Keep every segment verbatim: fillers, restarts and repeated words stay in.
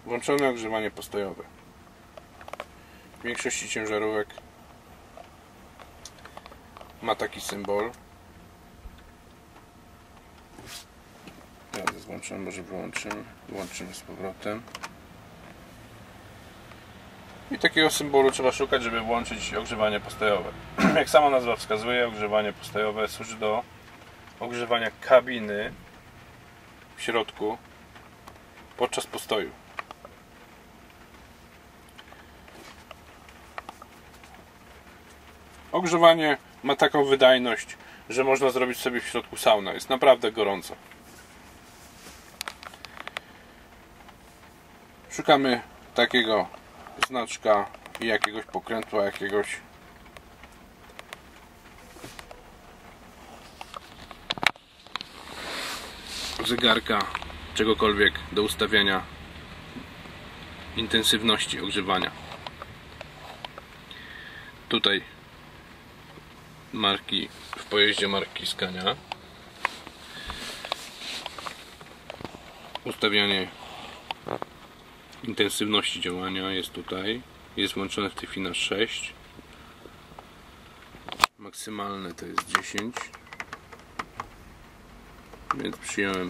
Włączone ogrzewanie postojowe. W większości ciężarówek ma taki symbol. Teraz włączymy, może wyłączymy. Włączymy z powrotem. I takiego symbolu trzeba szukać, żeby włączyć ogrzewanie postojowe. Jak sama nazwa wskazuje, ogrzewanie postojowe służy do ogrzewania kabiny w środku podczas postoju. Ogrzewanie ma taką wydajność, że można zrobić sobie w środku saunę. Jest naprawdę gorąco. Szukamy takiego znaczka i jakiegoś pokrętła, jakiegoś zegarka, czegokolwiek do ustawiania intensywności ogrzewania. Tutaj marki, w pojeździe marki Scania. Ustawianie intensywności działania jest tutaj. Jest włączone w tej chwili na sześć. Maksymalne to jest dziesięć. Więc przyjąłem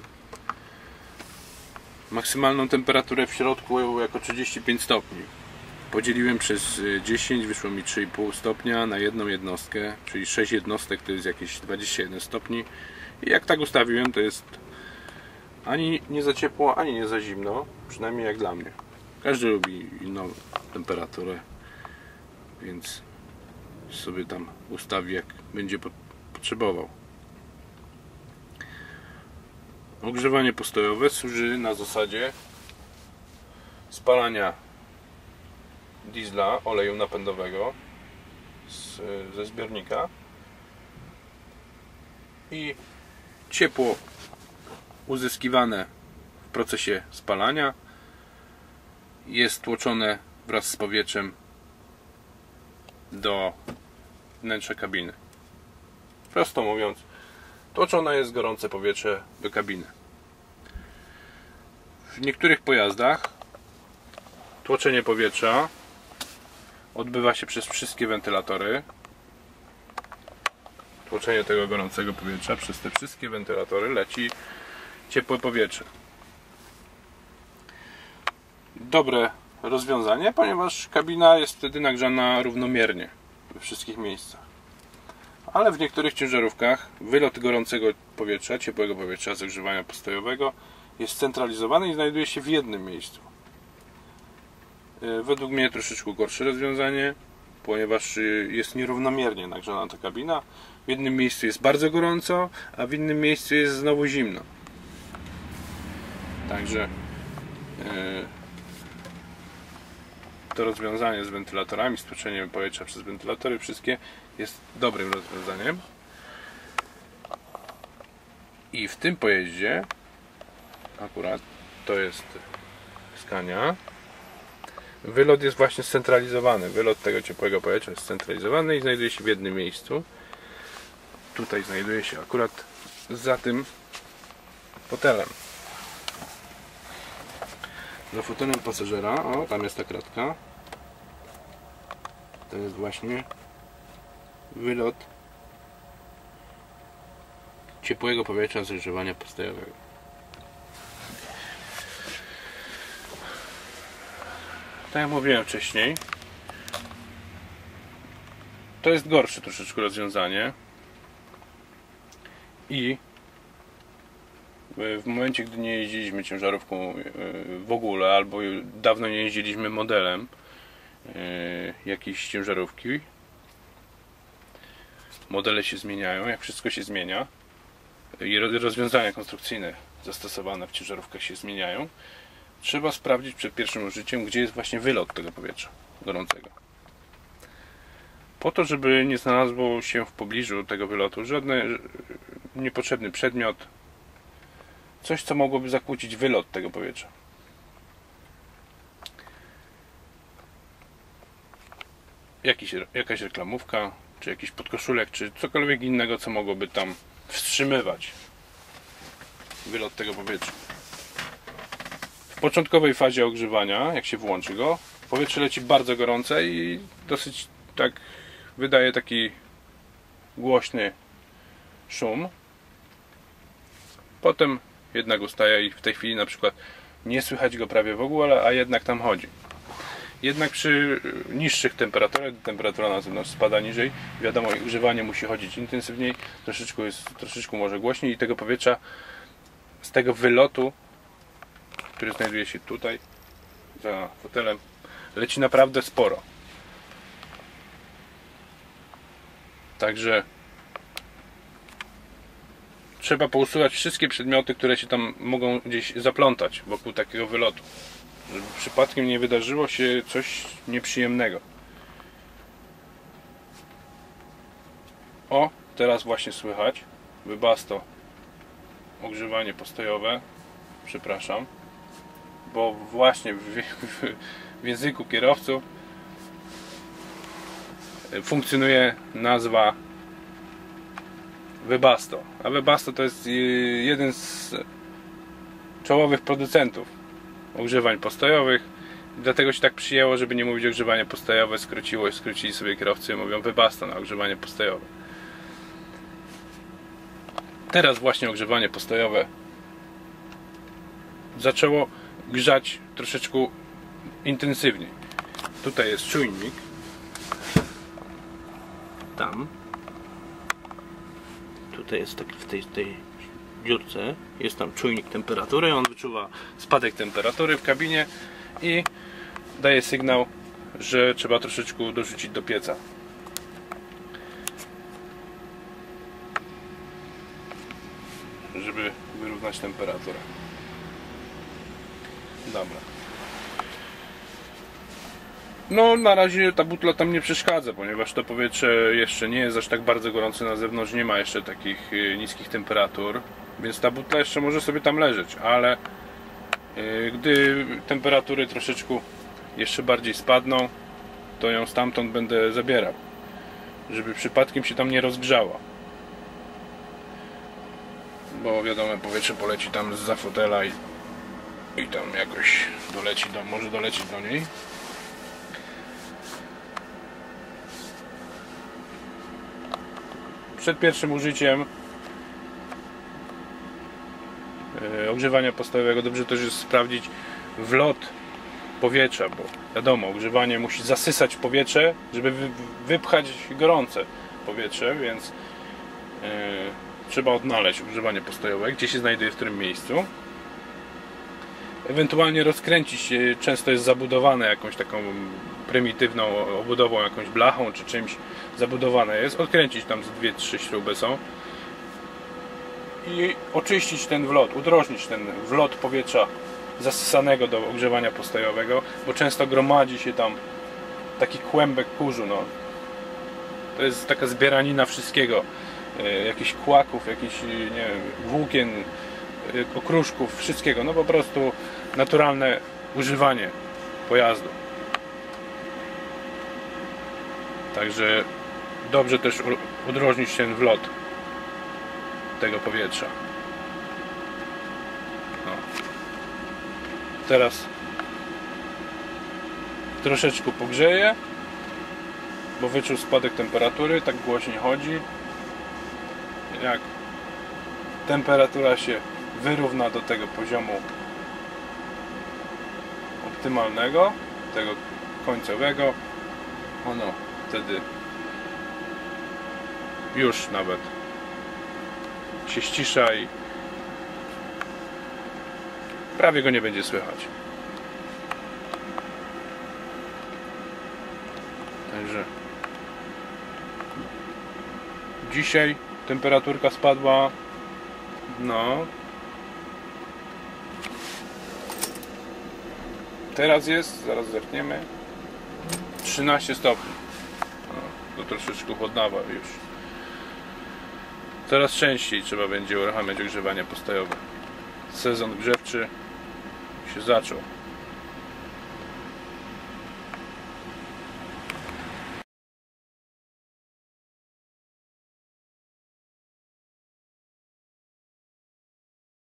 maksymalną temperaturę w środku jako trzydzieści pięć stopni. Podzieliłem przez dziesięć, wyszło mi trzy i pół stopnia na jedną jednostkę, czyli sześć jednostek to jest jakieś dwadzieścia jeden stopni. I jak tak ustawiłem, to jest ani nie za ciepło, ani nie za zimno, przynajmniej jak dla mnie. Każdy lubi inną temperaturę, więc sobie tam ustawi, jak będzie potrzebował. Ogrzewanie postojowe służy na zasadzie spalania diesla, oleju napędowego z, ze zbiornika i ciepło uzyskiwane w procesie spalania jest tłoczone wraz z powietrzem do wnętrza kabiny. Prosto mówiąc, tłoczone jest gorące powietrze do kabiny. W niektórych pojazdach tłoczenie powietrza odbywa się przez wszystkie wentylatory. Tłoczenie tego gorącego powietrza przez te wszystkie wentylatory leci ciepłe powietrze. Dobre rozwiązanie, ponieważ kabina jest wtedy nagrzana równomiernie we wszystkich miejscach. Ale w niektórych ciężarówkach wylot gorącego powietrza, ciepłego powietrza z ogrzewania postojowego jest centralizowany i znajduje się w jednym miejscu. Według mnie troszeczkę gorsze rozwiązanie, ponieważ jest nierównomiernie nagrzana ta kabina. W jednym miejscu jest bardzo gorąco, a w innym miejscu jest znowu zimno. Także to rozwiązanie z wentylatorami, z tłoczeniem powietrza przez wentylatory wszystkie jest dobrym rozwiązaniem. I w tym pojeździe akurat to jest Scania. Wylot jest właśnie scentralizowany. Wylot tego ciepłego powietrza jest scentralizowany i znajduje się w jednym miejscu. Tutaj znajduje się akurat za tym fotelem. Za fotelem pasażera, o, tam jest ta kratka. To jest właśnie wylot ciepłego powietrza z ogrzewania postojowego. Tak jak mówiłem wcześniej, to jest gorsze troszeczkę rozwiązanie i w momencie, gdy nie jeździliśmy ciężarówką w ogóle, albo dawno nie jeździliśmy modelem jakiejś ciężarówki, modele się zmieniają, jak wszystko się zmienia i rozwiązania konstrukcyjne zastosowane w ciężarówkach się zmieniają, trzeba sprawdzić przed pierwszym użyciem, gdzie jest właśnie wylot tego powietrza gorącego. Po to, żeby nie znalazło się w pobliżu tego wylotu żadny niepotrzebny przedmiot, coś, co mogłoby zakłócić wylot tego powietrza. Jakiś, jakaś reklamówka, czy jakiś podkoszulek, czy cokolwiek innego, co mogłoby tam wstrzymywać wylot tego powietrza. W początkowej fazie ogrzewania, jak się włączy go, powietrze leci bardzo gorące i dosyć tak wydaje taki głośny szum. Potem jednak ustaje i w tej chwili na przykład nie słychać go prawie w ogóle, a jednak tam chodzi. Jednak przy niższych temperaturach, temperatura na zewnątrz spada niżej, wiadomo, ogrzewanie musi chodzić intensywniej, troszeczkę jest, troszeczkę może głośniej i tego powietrza z tego wylotu, który znajduje się tutaj za fotelem, leci naprawdę sporo. Także trzeba pousuwać wszystkie przedmioty, które się tam mogą gdzieś zaplątać wokół takiego wylotu, żeby przypadkiem nie wydarzyło się coś nieprzyjemnego. O, teraz właśnie słychać Webasto ogrzewanie postojowe. Przepraszam, bo właśnie w, w, w języku kierowców funkcjonuje nazwa Webasto, a Webasto to jest jeden z czołowych producentów ogrzewań postojowych. Dlatego się tak przyjęło, żeby nie mówić ogrzewanie postojowe, skróciło, skrócili sobie kierowcy i mówią Webasto na ogrzewanie postojowe. Teraz właśnie ogrzewanie postojowe zaczęło grzać troszeczkę intensywniej. Tutaj jest czujnik. Tam. Tutaj jest tak w tej, tej dziurce. Jest tam czujnik temperatury. On wyczuwa spadek temperatury w kabinie i daje sygnał, że trzeba troszeczkę dorzucić do pieca. Żeby wyrównać temperaturę. Dobra. No na razie ta butla tam nie przeszkadza, ponieważ to powietrze jeszcze nie jest aż tak bardzo gorące na zewnątrz, nie ma jeszcze takich niskich temperatur, więc ta butla jeszcze może sobie tam leżeć, ale gdy temperatury troszeczkę jeszcze bardziej spadną, to ją stamtąd będę zabierał, żeby przypadkiem się tam nie rozgrzała. Bo wiadomo, powietrze poleci tam zza fotela i, i tam jakoś doleci do, może dolecieć do niej. Przed pierwszym użyciem yy, ogrzewania postojowego dobrze też jest sprawdzić wlot powietrza, bo wiadomo, ogrzewanie musi zasysać powietrze, żeby wy, wypchać gorące powietrze, więc yy, trzeba odnaleźć ogrzewanie postojowe, gdzie się znajduje, w którym miejscu. Ewentualnie rozkręcić, często jest zabudowane jakąś taką prymitywną obudową, jakąś blachą czy czymś zabudowane jest. Odkręcić tam z dwie trzy śruby są i oczyścić ten wlot, udrożnić ten wlot powietrza zasysanego do ogrzewania postojowego, bo często gromadzi się tam taki kłębek kurzu. No. To jest taka zbieranina wszystkiego. Jakichś kłaków, jakichś, nie wiem, włókien, okruszków, wszystkiego. No po prostu naturalne używanie pojazdu. Także dobrze też udrożnić ten wlot tego powietrza. No. Teraz troszeczkę pogrzeję, bo wyczuł spadek temperatury, tak głośniej chodzi. Jak temperatura się wyrówna do tego poziomu optymalnego, tego końcowego, ono wtedy już nawet się ścisza i prawie go nie będzie słychać. Także dzisiaj temperaturka spadła, no teraz jest, zaraz zerkniemy, trzynaście stopni. No, to troszeczkę chłodnawa już. Coraz częściej trzeba będzie uruchamiać ogrzewanie postojowe. Sezon grzewczy się zaczął.